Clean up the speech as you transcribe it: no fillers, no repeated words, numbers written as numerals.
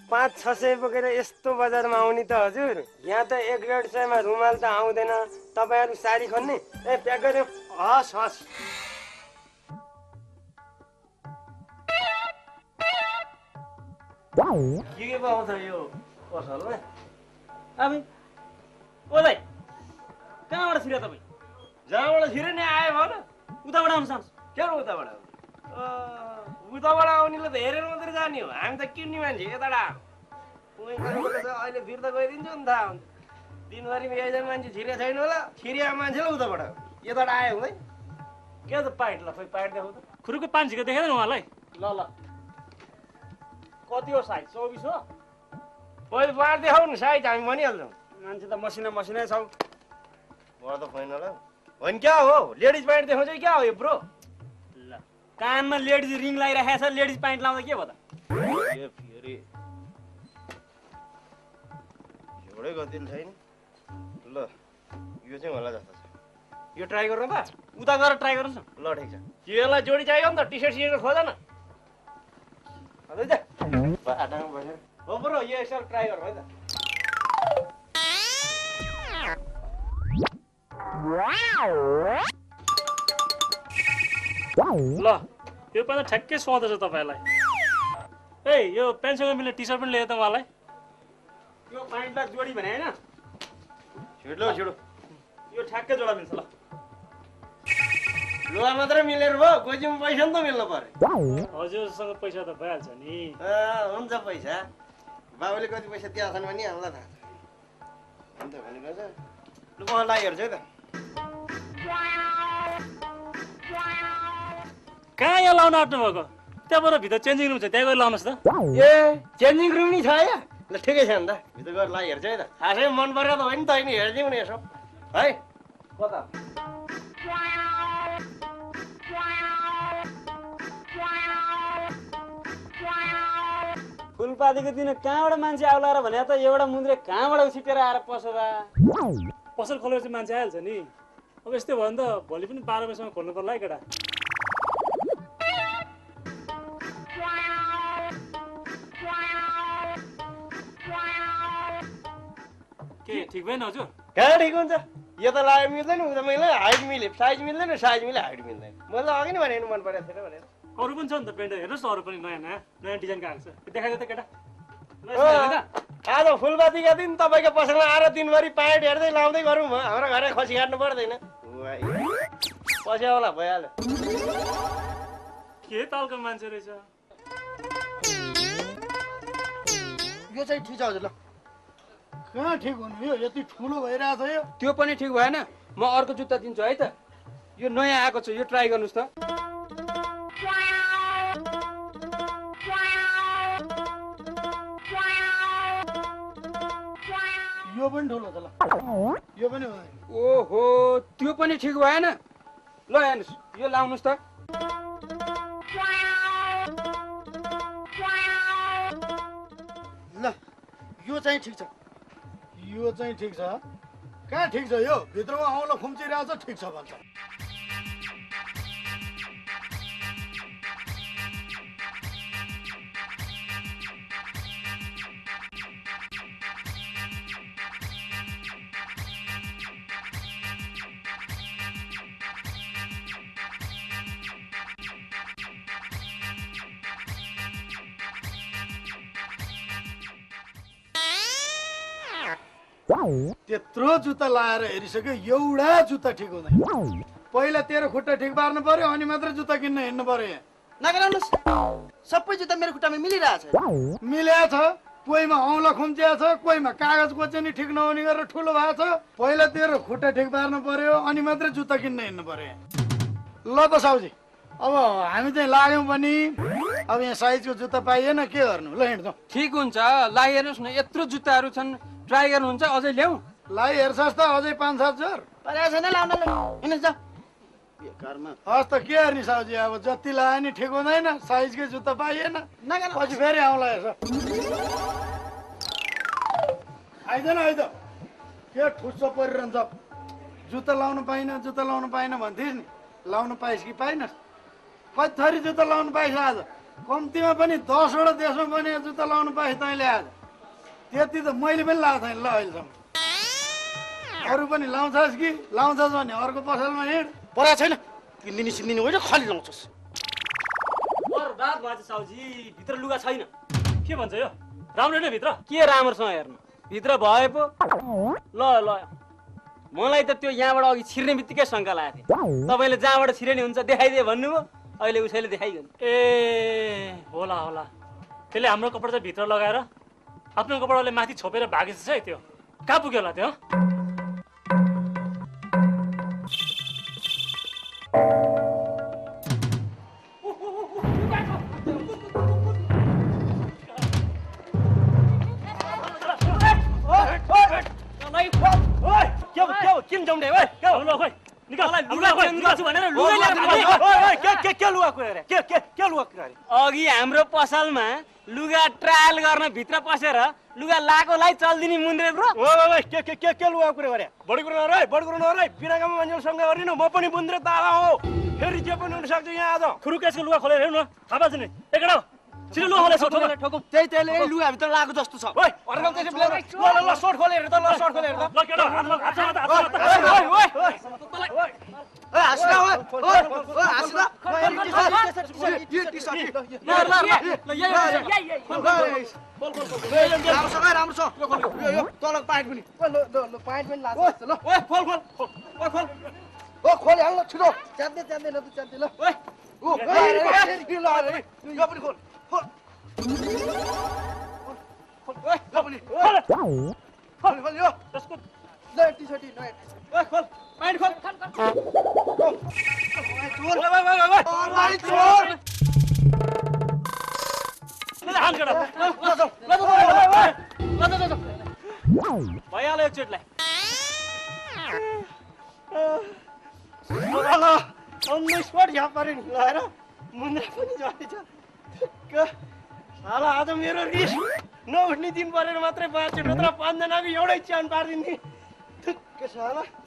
500-600 बोकेर यस्तो बजारमा आउने त हजुर। यहाँ त 1-150 मा रुमाल त आउँदैन। तपाईहरु साडी खन्ने? ए प्याक गर्यो। हस् हस्। के पाउँछ यो पसलमा? अब ओ भाइ कहाँबाट छिरे तपाईँ? जहाँबाट छिरे नि आयो भन। उताबाट आउनु सक्छ के हो उताबाट आउने? उताबाट आउनेले त हेरेर मात्रै जाने हो। हामी त किन्ने मान्छे यताबाट अहिले फिर्ता गइदिन्छ नि थाहा हुन्छ। दिनभरिमा एकजना मान्छे छिरे छैन होला। छिरिया मान्छेले उताबाट यताबाट आयो हुँदैन। के त पाइट ल खोइ पाइट देखाउ त। खुरुको 5 झिको देखेन उहाँलाई? ल ल कति हो साइज? 24 हो? पहिले पाइट देखाउ न साइज हामी भनिहाल्छौँ। मान्छे त मसिना मसिनै छौ। म त छैन होला। होइन क्या हो? लेडिज प्यान्ट देखाउँछ क्या हो यो ब्रो? ल कानमा लेडिज रिङ लगाइराखेको छ, लेडिज प्यान्ट लाउँदा के भयो त? ए फेरि एउटै गतिले छैन। ल यो चाहिँ होला जस्तो छ। यो ट्राई गर्नु त? उता गएर ट्राई गर्नुहोस् न। ल ठिक छ। यसलाई जोडी चाहियो नि त। टी सर्ट सिर्ट खोज न। बाटामा बसेर हो ब्रो यो यसो ट्राई गरौँ है त। ल यो पनि ठ्याक्कै सुहाउँदछ तपाईँलाई। ए यो पेन्टसँग मिल्ने टी सर्ट पनि ल्यायो त उहाँलाई। यो प्यान्टलाई जोडी भने होइन? छिटो छिटो। यो ठ्याक्कै जोडा मिल्छ। ल लुगा मात्रै मिलेर भयो। कोहीसँग पैसा नि त मिल्नु पर्यो। हजुरसँग पैसा त भइहाल्छ नि। हुन्छ पैसा। बाबुले कति पैसा दिएछन् भने हामीलाई थाहा छ। हुन्छ भनेको छ। लु म लागिहेर्छु है त। कहाँ यहाँ लाउन आँट्नु भएको? त्यहाँबाट भित्र चेन्जिङ रुम छ, त्यहाँ गएर लाउनुहोस् त। ए चेन्जिङ रुम नि छ यहाँ? ल ठिकै छ नि त। भित्र गएर लागिहेर्छु है त। खासै मन परेर त होइन त होइन हेरिदिउँ नि यसो है। कता फुलपातीको दिन कहाँबाट मान्छे आउला र भने त एउटा मुन्द्रे कहाँबाट उछिटेर आएर पसला। पसल खोलेर चाहिँ मान्छे आइहाल्छ नि। अब यस्तै भयो भने त भोलि पनि 12 बजीसम्म खोल्नु पर्ला है केटा। के ठिक भएन हजुर? कहाँ ठिक हुन्छ? यो त लायो मिल्दैन, उता मिल्दैन, हाइट मिल्यो, साइज मिल्दैन, साइज मिल्यो, हाइट मिल्दैन। मैले त अघि नै भनेको मन परेको थिएन भनेर। अरू पनि छ नि त पेन्ट, हेर्नुहोस् न अरू पनि नयाँ नयाँ नयाँ डिजाइनको आएको छ। देखाइदियो त केटा। आज फुलपातीका दिन तपाईँको पसलमा आएर दिनभरि प्यान्ट हेर्दै लाउँदै गरौँ म। हाम्रो घरै खसी काट्नु पर्दैन। पस्याउला भइहाल्यो। के तालको मान्छे रहेछ। यो चाहिँ ठिक छ हजुर। ल कहाँ ठिक हुनु यो? यति ठुलो भइरहेछ यो। त्यो पनि ठिक भएन। म अर्को जुत्ता दिन्छु है त। यो नयाँ आएको छ, यो ट्राई गर्नुहोस् त। यो पनि ठुलो छ। ल यो पनि हो। ओहो त्यो पनि ठिक भएन। ल हेर्नुहोस् यो लाउनुहोस् त। ल यो चाहिँ ठिक छ। यो चाहिँ ठिक छ। कहाँ ठिक छ यो? भित्रमा औँला खुम्चिरहेछ ठिक छ भन्छ। त्यत्रो जुत्ता लाएर हेरिसक्यो, एउटा जुत्ता ठिक हुँदैन। पहिला तेरो खुट्टा ठिक पार्नु पर्यो अनि मात्र जुत्ता किन्न हिँड्नु पर्यो। यहाँ नगराउनुहोस्, सबै जुत्ता मेरो खुट्टामा मिलिरहेछ। मिलेको छ। कोहीमा औँला खुम्चिया छ, कोहीमा कागजको चाहिँ ठिक नहुने गरेर ठुलो भएको छ। पहिला तेरो खुट्टा ठिक पार्नु पर्यो अनि मात्रै जुत्ता किन्न हिँड्नु पर्यो। ल त साउजी, अब हामी चाहिँ लाग्यौँ पनि। अब यहाँ साइजको जुत्ता पाइएन, के गर्नु? ल हिँड्छौँ। ठिक हुन्छ, लाइ हेर्नुहोस् न। यत्रो जुत्ताहरू छन्, ट्राई गर्नुहुन्छ? अझै ल्याऊ। लाइ हेर्छस् त अझै 5-7 जोर परेको छैन लाउन। हिँड्नुहोस् त। बेकारमा हस् त के गर्ने साउजी, अब जति लायो नि ठिक हुँदैन। साइजकै जुत्ता पाइएन, पछि फेरि आउँला यसो। आइदैन है त, के ठुस्स परिरहन्छ। जुत्ता लाउनु पाइन, जुत्ता लाउनु पाइन भन्थिस् नि। लाउनु पाइस् कि पाइनस्? कति थरी जुत्ता लाउनु पाइस् आज? कम्तीमा पनि 10वटा देशमा बनेको जुत्ता लाउनु पाएँ तैँले आज। त्यति त मैले पनि लाएको छैन ल अहिलेसम्म। अरू पनि लाउँछस् कि लाउँछस् भने अर्को पसलमा हिँड। परा छैन किन्दिनी सिन्दिनी होइन खाली लाउँछस्। बर्बाद भएछ साउजी, भित्र लुगा छैन। के भन्छ यो राम्रो नै भित्र? के राम्रोसँग हेर्नु भित्र भए पो। ल ल मलाई त त्यो यहाँबाट अघि छिर्ने बित्तिकै शङ्का लागेको थियो। तपाईँले जहाँबाट छिर्ने हुन्छ देखाइदिए भन्नुभयो, अहिले उसैले देखाइगयो। ए होला होला, त्यसले हाम्रो कपडा चाहिँ भित्र लगाएर आफ्नो कपडाले माथि छोपेर भागेछ है। त्यो कहाँ पुग्यो होला त्यो? किन जाउँदै ओइ खोइ निकाल लुगा खोइ निकाल्छु भनेर लुगा लिएर के लुगा कुरे के लुगा कुरे? अघि हाम्रो पसलमा लुगा ट्रायल गर्न भित्र पसेर लुगा लाएकोलाई चल्दिनी मुन्द्रे ब्रो। ओइ के लुगा कुरे गरे? बढी कुरो नरे, बढी कुरो नरे। बिना काममा मान्छेसँग गरिन, म पनि मुन्द्रे ताला हो। फेरि जे पनि हुन सक्छ यहाँ आज। खुरुकेसको लुगा खोलेर हेर्नु न, थाहा पाउँछ नि एकडा छिटो लुगा खोले सोट ठोकौँ त्यही लुगा भित्र लागेको जस्तो छ। ओइ अर्को त्यसै ल सर्ट खोले हेर त, ल सर्ट खोले हेर त। ल केटा हात ओइ हाँस्न हाँस्न राम्रोसँग यो तल पाइन्ट पनि पाइन्ट पनि लाग्छ ल। ओइ खोल खोल ओइ खोल ओ खोलिहाल्नु छिटो। च्यात्दै च्यात्दैन त च्यात्दै ल। ओ यो पनि खोल खोल यो पनि खोल खोल यो त्यसको नयाँ टी सर्ट नयाँ ओइ खोल पाइन्ट खोल। चोर ओइ चोर हाल केटा भइहाल्यो एकचोटलाई। अन्य स्पट यहाँ पऱ्यो नि लगाएर मुन्द्रा पनि झरेछ। साला आज मेरो रिस नउठ्ने दिन परेर मात्रै बाँच्यो, नत्र 5 जनाको एउटै च्यान पारिदिने। साला